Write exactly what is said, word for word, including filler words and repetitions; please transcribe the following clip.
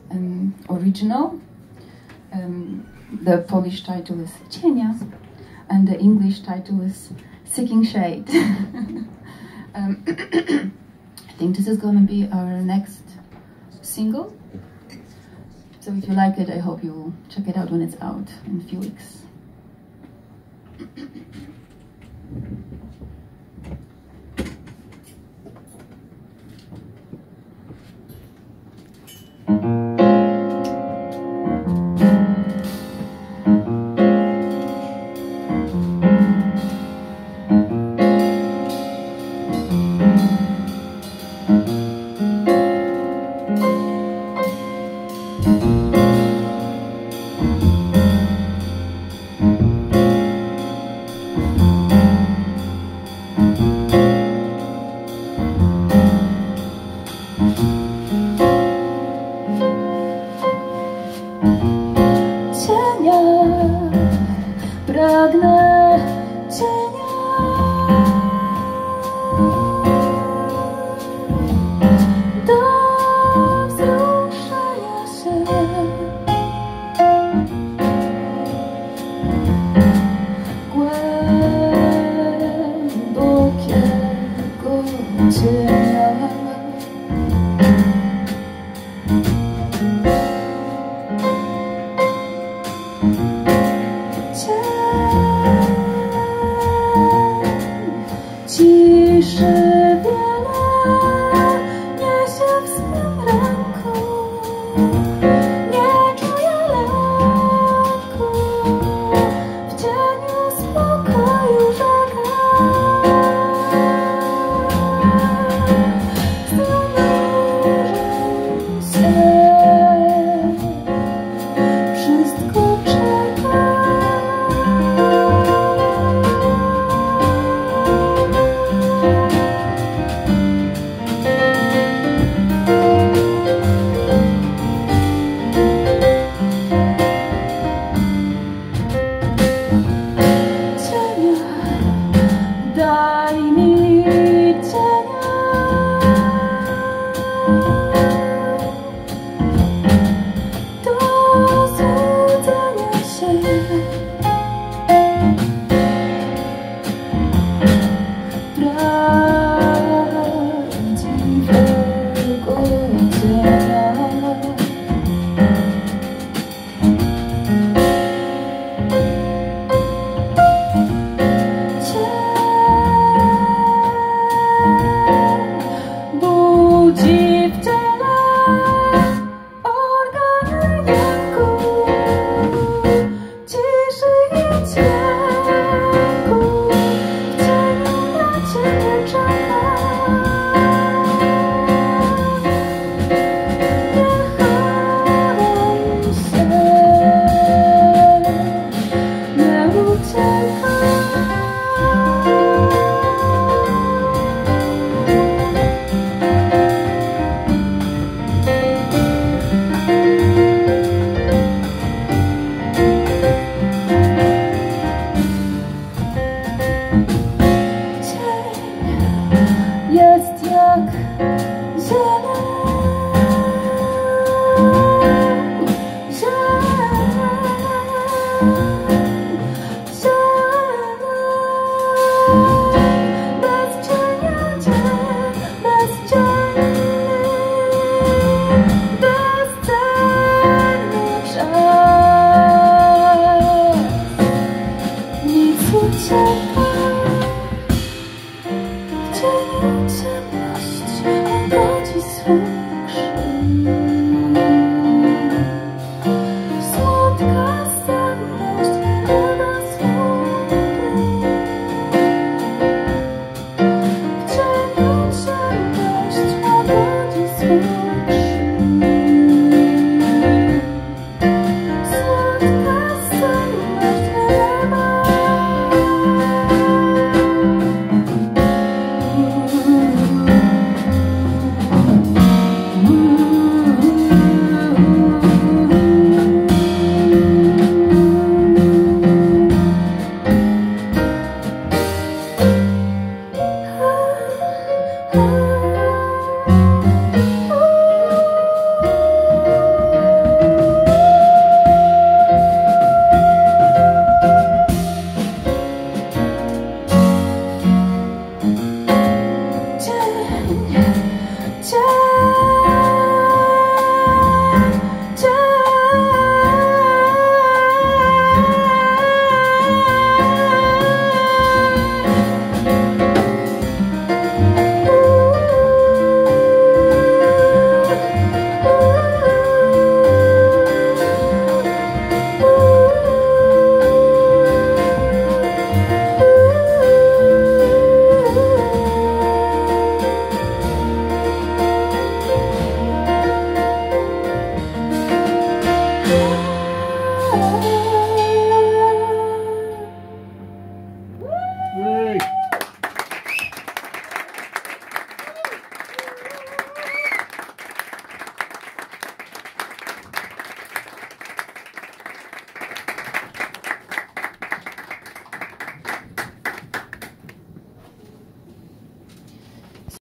um, original. Um, the Polish title is Cienia, and the English title is Seeking Shade. um, I think this is going to be our next single. So if you like it, I hope you will check it out when it's out in a few weeks. Pragnę cienia, do wzruszenia się, głębokiego cienia. Ciszy wiele niesie w swym ręku, nie czuję lęku, w cieniu spokoju żegna. Zanurzę się, wszystko czeka. Daj mi cienia, do złudzenia się, prawdziwego cienia. Budzi w ciele organy jęku, ciszy i dźwięku, w cieniu na ciebie czekam. Nie chowaj się, nie uciekaj. Jest jak zieleń, zieleń, zieleń. Bez cienia dzień, bez cieni, bezcenny czas. Nic ucieka. W cieniu ciemność obrodzi swój krzyż. Słodka senność wylewa swój płyn. W cieniu ciemność obrodzi swój krzyż. Słodka senność wylewa. Ooh. Yeah.